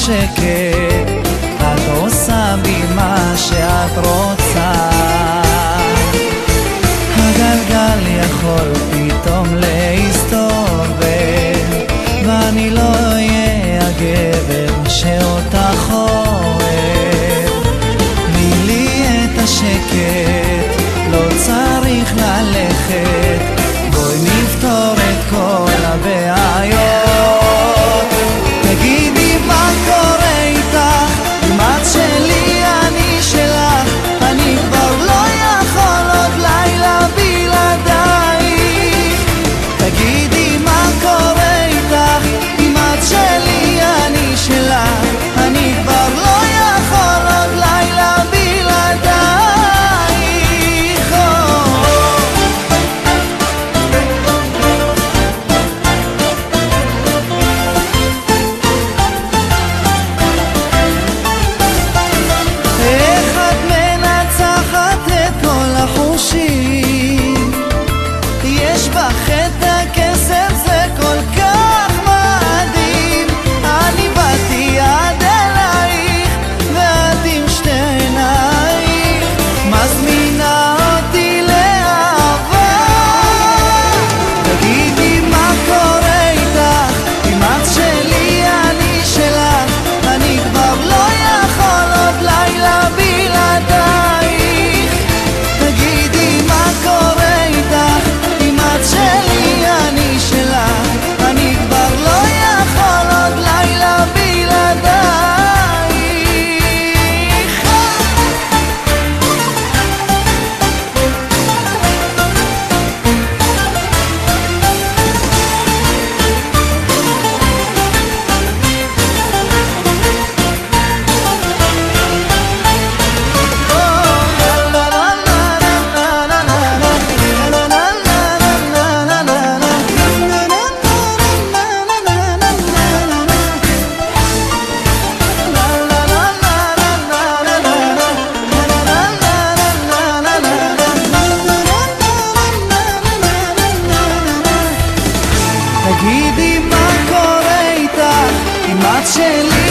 בשקט, את עושה בי מה שאת רוצה. הגלגל יכול פתאום להסתובב, ואני לא אהיה הגבר שאותך אוהב. תני לי את השקט, לא צריך ללכת, בואי נפתור את כל הבעיות. תגידי מה קורה איתך, אם את שלי אני שלך, אני כבר לא יכול עוד לילה בלעדייך. תגידי מה קורה איתך, אם את שלי אני שלך, אני כבר לא יכול עוד לילה בלעדייך. איך את מנצחת את כל החושים, יש בך את הכסף, זה כל כך מדהים. אני באתי עד אלייך, ואת עם שתי עינייך מזמינה אותי לאהבה. תגידי מה קורה איתך, אם את שלי אני שלך, אני כבר לא יכול עוד לילה בלעדייך. תגידי מה קורה איתך, אם את שלי אני שלך, אני כבר לא יכול עוד לילה בלעדייך. תגידי מה קורה איתך, אם את שלי